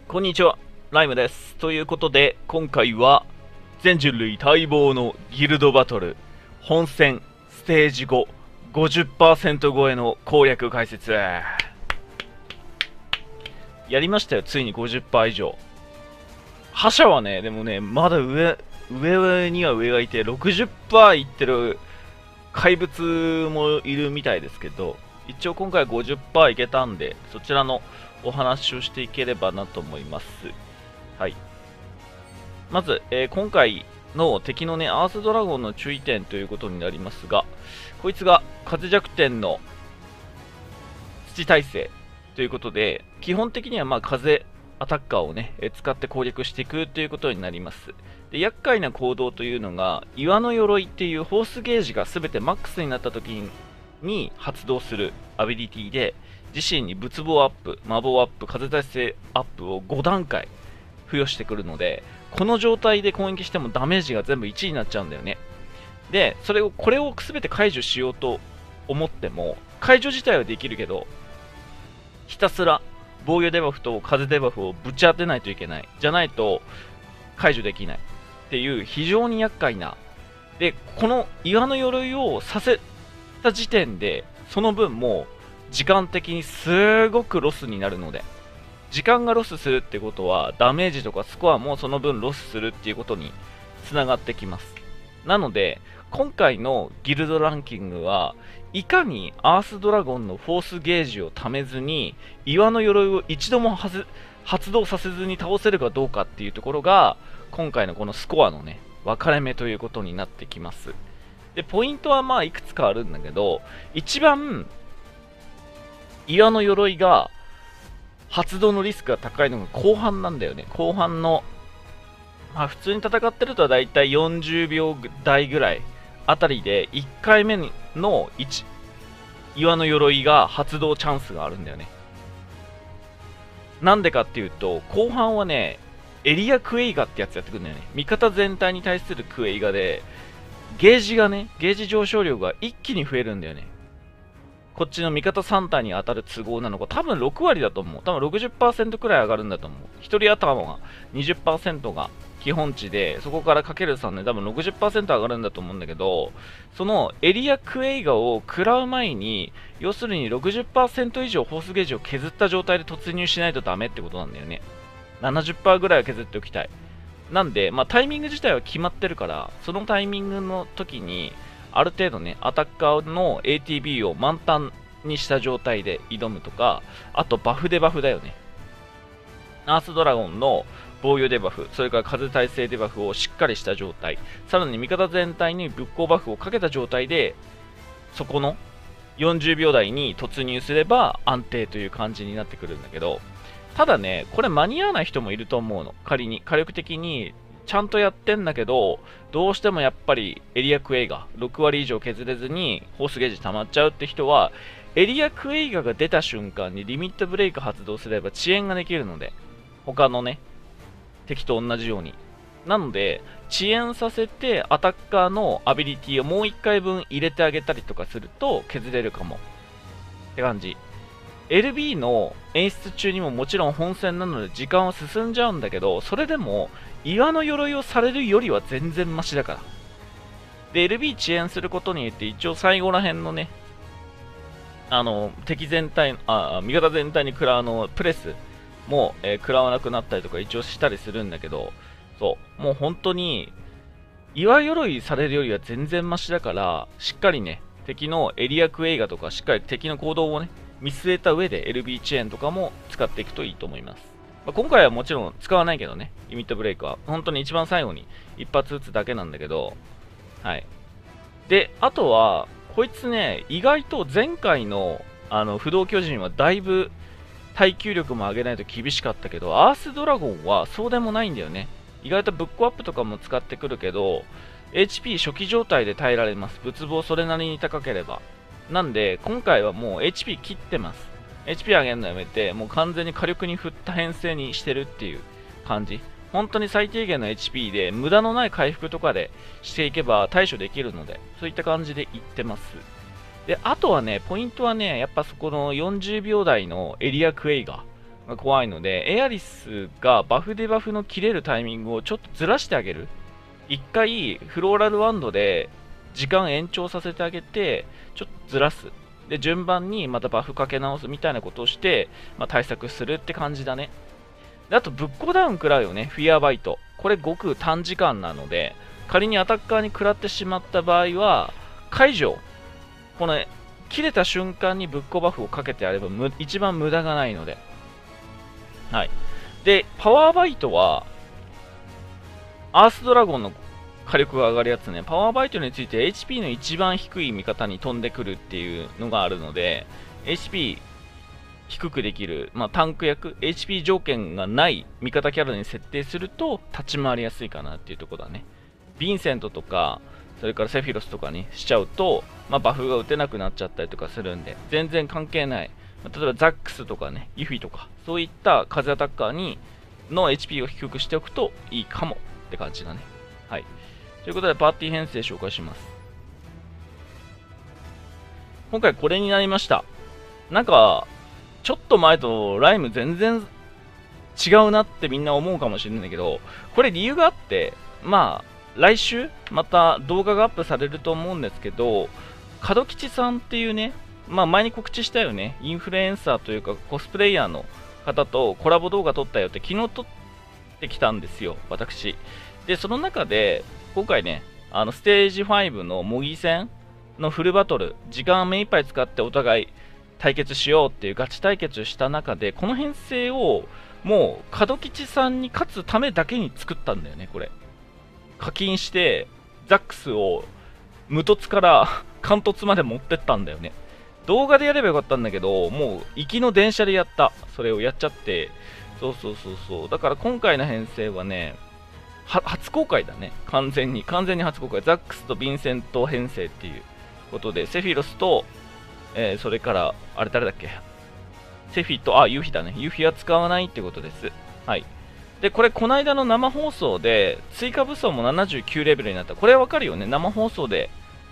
こんにちは、ライムです。ということで、今回は全人類待望のギルドバトル本戦ステージ5 50% 超えの攻略解説。やりましたよ、ついに 50% 以上。覇者はね、でもね、まだ上には上がいて、60% いってる怪物もいるみたいですけど、一応今回 50% いけたんで、そちらのお話をしていければなと思います。はい。まず、今回の敵のね、アースドラゴンの注意点ということになりますが、こいつが風弱点の土耐性ということで、基本的にはまあ風アタッカーをね、使って攻略していくということになります。で、厄介な行動というのが、岩の鎧っていうフォースゲージが全てマックスになった時に発動するアビリティで、自身に仏棒アップ、魔法アップ、風耐性アップを5段階付与してくるので、この状態で攻撃してもダメージが全部1になっちゃうんだよね。で、これを全て解除しようと思っても、解除自体はできるけど、ひたすら防御デバフと風デバフをぶち当てないといけない。じゃないと解除できない。っていう非常に厄介な。で、この岩の鎧をさせた時点で、その分もう、時間的にすごくロスになるので、時間がロスするってことはダメージとかスコアもその分ロスするっていうことにつながってきます。なので今回のギルドランキングはいかにアースドラゴンのフォースゲージをためずに岩の鎧を一度も発動させずに倒せるかどうかっていうところが今回のこのスコアのね分かれ目ということになってきます。でポイントはまあいくつかあるんだけど、一番岩の鎧が発動のリスクが高いのが後半なんだよね。後半の、まあ、普通に戦ってるとはだいたい40秒台ぐらいあたりで1回目の岩の鎧が発動チャンスがあるんだよね。なんでかっていうと、後半はね、エリアクエイガってやつやってくるんだよね。味方全体に対するクエイガで、ゲージ上昇量が一気に増えるんだよね。こっちの味方3体に当たる都合なのか、多分6割だと思う。多分 60% くらい上がるんだと思う。1人頭が 20% が基本値で、そこからかける3で多分 60% 上がるんだと思うんだけど、そのエリアクエイガを食らう前に、要するに 60% 以上フォースゲージを削った状態で突入しないとダメってことなんだよね。70% ぐらいは削っておきたい。なんで、まあタイミング自体は決まってるから、そのタイミングの時に、ある程度ね、アタッカーの ATB を満タンにした状態で挑むとか、あとバフデバフだよね。アースドラゴンの防御デバフ、それから風耐性デバフをしっかりした状態、さらに味方全体に仏光バフをかけた状態で、そこの40秒台に突入すれば安定という感じになってくるんだけど、ただね、これ間に合わない人もいると思うの。仮に、火力的にちゃんとやってんだけど、どうしてもやっぱりエリアクエイガ6割以上削れずにホースゲージ溜まっちゃうって人は、エリアクエイガが出た瞬間にリミットブレイク発動すれば遅延ができるので、他のね、敵と同じように。なので、遅延させてアタッカーのアビリティをもう1回分入れてあげたりとかすると削れるかも。って感じ。LB の演出中にももちろん本戦なので時間は進んじゃうんだけど、それでも岩の鎧をされるよりは全然マシだから。で、LB 遅延することによって一応最後ら辺のね、敵全体、味方全体に食らうプレスも、食らわなくなったりとか一応したりするんだけど、そう、もう本当に岩鎧されるよりは全然マシだから、しっかりね、敵のエリアクエイガとかしっかり敵の行動をね、見据えた上で LB 遅延とかも使っていくといいと思います。まあ、今回はもちろん使わないけどね、リミットブレイクは。本当に一番最後に一発撃つだけなんだけど、はい。で、あとは、こいつね、意外と前回の不動巨人はだいぶ耐久力も上げないと厳しかったけど、アースドラゴンはそうでもないんだよね。意外とブックアップとかも使ってくるけど、HP 初期状態で耐えられます。仏棒それなりに高ければ。なんで、今回はもう HP 切ってます。HP 上げるのやめて、もう完全に火力に振った編成にしてるっていう感じ。本当に最低限の HP で無駄のない回復とかでしていけば対処できるので、そういった感じでいってます。で、あとはね、ポイントはね、やっぱそこの40秒台のエリアクエイガが怖いので、エアリスがバフデバフの切れるタイミングをちょっとずらしてあげる。一回、フローラルワンドで時間延長させてあげて、ちょっとずらす。で、順番にまたバフかけ直すみたいなことをして、対策するって感じだね。で、あと、ぶっこダウン食らうよね。フィアバイト。これ、ごく短時間なので、仮にアタッカーに食らってしまった場合は、解除。この、切れた瞬間にぶっこバフをかけてやれば一番無駄がないので。はい。で、パワーバイトは、アースドラゴンの火力が上がるやつね。パワーバイトについて HP の一番低い味方に飛んでくるっていうのがあるので、HP 低くできる、タンク役、HP 条件がない味方キャラに設定すると立ち回りやすいかなっていうところだね。ヴィンセントとか、それからセフィロスとかにしちゃうと、バフが打てなくなっちゃったりとかするんで、全然関係ない。例えばザックスとかね、ユフィとか、そういった風アタッカーの HP を低くしておくといいかもって感じだね。はい。ということで、パーティー編成紹介します。今回これになりました。なんか、ちょっと前とライム全然違うなってみんな思うかもしれないんだけど、これ理由があって、来週また動画がアップされると思うんですけど、門吉さんっていうね、前に告知したよね、インフルエンサーというかコスプレイヤーの方とコラボ動画撮ったよって昨日撮ってきたんですよ、私。で、その中で、今回ね、ステージ5の模擬戦のフルバトル、時間目いっぱい使ってお互い対決しようっていうガチ対決した中で、この編成をもう門吉さんに勝つためだけに作ったんだよね、これ。課金して、ザックスを無凸から貫突まで持ってったんだよね。動画でやればよかったんだけど、もう行きの電車でやった。それをやっちゃって。そう。だから今回の編成はね、初公開だね。完全に初公開。ザックスとヴィンセント編成っていうことで、セフィロスと、それから、あれ誰だっけ、セフィと、ユフィだね。ユフィは使わないってことです。はい。で、これ、この間の生放送で、追加武装も79レベルになった。これはわかるよね。生放送で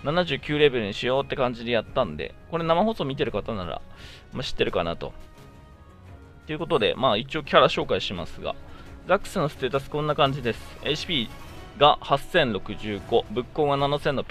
79レベルにしようって感じでやったんで、これ生放送見てる方なら、知ってるかなと。ということで、一応キャラ紹介しますが、ザックスのステータスこんな感じです。HP が8065、物攻が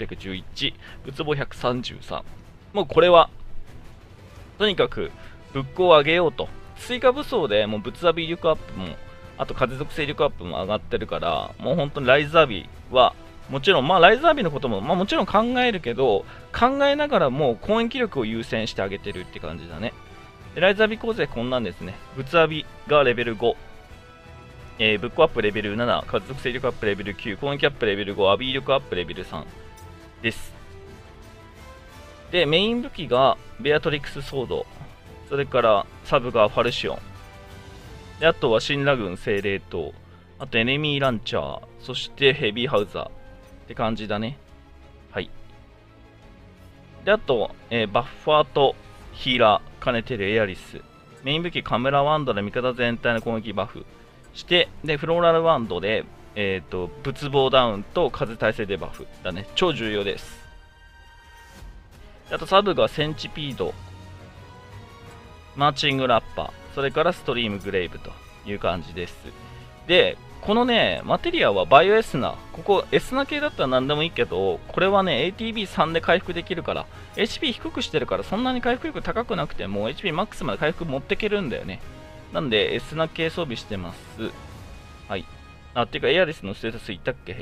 7611、物防133。もうこれは、とにかく物攻を上げようと。追加武装でもう物浴び威力アップも、あと風属性力アップも上がってるから、もう本当にライズアビは、もちろん、ライズアビのことも、もちろん考えるけど、考えながらも攻撃力を優先してあげてるって感じだね。でライズアビ構成こんなんですね。物アビがレベル5、ぶっこアップレベル7、風属性力アップレベル9、攻撃アップレベル5、アビ力アップレベル3です。で、メイン武器がベアトリックスソード、それからサブがファルシオン。で、あとはシンラグーン精霊塔、あとエネミーランチャー、そしてヘビーハウザーって感じだね。はい。で、あと、バッファーとヒーラー兼ねてるエアリス。メイン武器カメラワンドで味方全体の攻撃バフして、で、フローラルワンドで、仏防ダウンと風耐性デバフだね。超重要です。あとサブがセンチピード、マーチングラッパー、それからストリームグレイブという感じです。で、このね、マテリアはバイオエスナ。ここ、エスナ系だったら何でもいいけど、これはね、ATB3 で回復できるから、HP 低くしてるから、そんなに回復力高くなくても、HP マックスまで回復持ってけるんだよね。なんで、エスナ系装備してます。はい。ていうか、エアリスのステータス言ったっけ？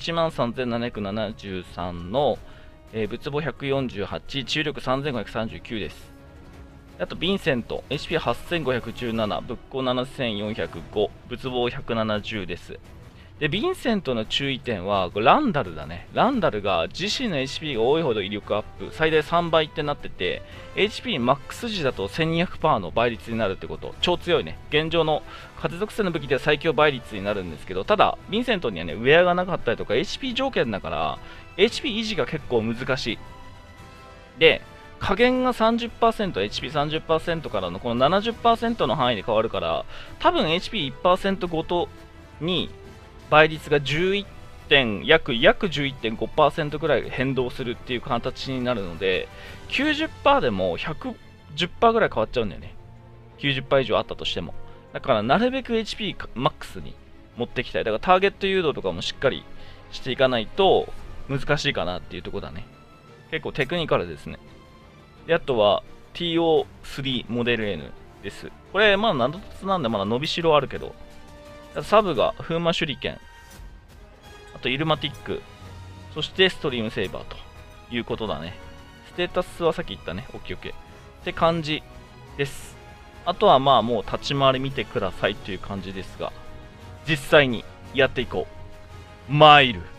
HP13773 の、物防148、治癒力3539です。あと、ヴィンセント、HP8517、物攻7405、物防170です。で、ヴィンセントの注意点は、ランダルだね。ランダルが自身の HP が多いほど威力アップ、最大3倍ってなってて、HP マックス時だと 1200% の倍率になるってこと。超強いね。現状の風属性の武器では最強倍率になるんですけど、ただ、ヴィンセントにはね、ウェアがなかったりとか、HP 条件だから、HP 維持が結構難しい。で、加減が 30%、HP30% からのこの 70% の範囲で変わるから、多分 HP1% ごとに倍率が約 11.5% ぐらい変動するっていう形になるので、90% でも 110% ぐらい変わっちゃうんだよね。90% 以上あったとしても。 だからなるべく HP マックスに持ってきたい。だからターゲット誘導とかもしっかりしていかないと難しいかなっていうところだね。結構テクニカルですね。で、あとは TO3 モデル N です。これまだ7つなんでまだ伸びしろあるけど、サブが風魔手裏剣、あとイルマティック、そしてストリームセーバーということだね。ステータスはさっき言ったね。オッケーオッケー。って感じです。あとはまあもう立ち回り見てくださいという感じですが、実際にやっていこう。参る。